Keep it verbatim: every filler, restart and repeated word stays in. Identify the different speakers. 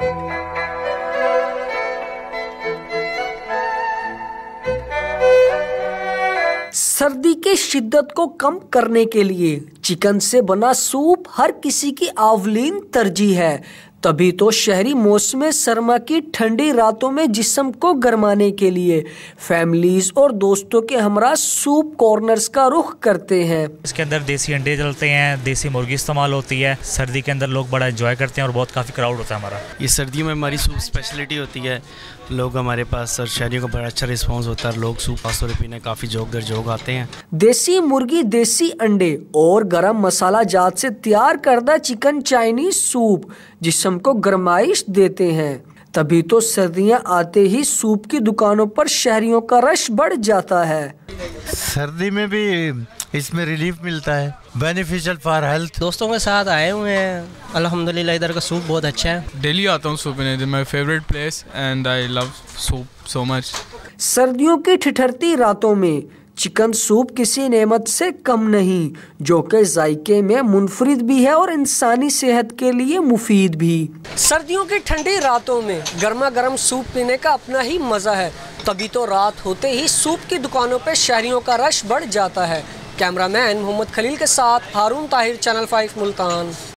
Speaker 1: सर्दी की शिद्दत को कम करने के लिए चिकन से बना सूप हर किसी की आवलीन तरजीह है। तभी तो शहरी मौसम सरमा की ठंडी रातों में जिस्म को गरमाने के लिए फैमिलीज और दोस्तों के हमरा सूप कॉर्नर्स का रुख करते हैं।
Speaker 2: इसके अंदर देसी अंडे डलते हैं, देसी मुर्गी इस्तेमाल होती है। सर्दी के अंदर लोग बड़ा एंजॉय करते हैं और बहुत काफ़ी क्राउड होता है हमारा।
Speaker 3: ये सर्दियों में हमारी सूप स्पेशलिटी होती है। लोग हमारे पास और शहरियों का बड़ा अच्छा रिस्पांस होता है। लोग सूप खास तौर पे पीने काफ़ी जोक दर जोक आते हैं।
Speaker 1: देसी मुर्गी, देसी अंडे और गरम मसाला जात से तैयार करदा चिकन चाइनीज सूप जिस्म को गरमाइश देते हैं। तभी तो सर्दियां आते ही सूप की दुकानों पर शहरियों का रश बढ़ जाता है।
Speaker 4: सर्दी में भी इसमें रिलीफ मिलता है, बेनिफिशियल फॉर हेल्थ।
Speaker 5: दोस्तों के साथ आए हुए हैं, अल्हम्दुलिल्लाह इधर का सूप बहुत अच्छा है।
Speaker 6: डेली आता हूँ सूप पीने, my favourite place and I love soup so much.
Speaker 1: सर्दियों की ठिठुरती रातों में चिकन सूप किसी नेमत से कम नहीं, जो कि जायके में मुनफरिद भी है और इंसानी सेहत के लिए मुफीद भी। सर्दियों की ठंडी रातों में गर्मा गर्म सूप पीने का अपना ही मजा है। तभी तो रात होते ही सूप की दुकानों पर शहरियों का रश बढ़ जाता है। कैमरामैन मोहम्मद खलील के साथ हारून ताहिर, चैनल फाइव मुल्तान।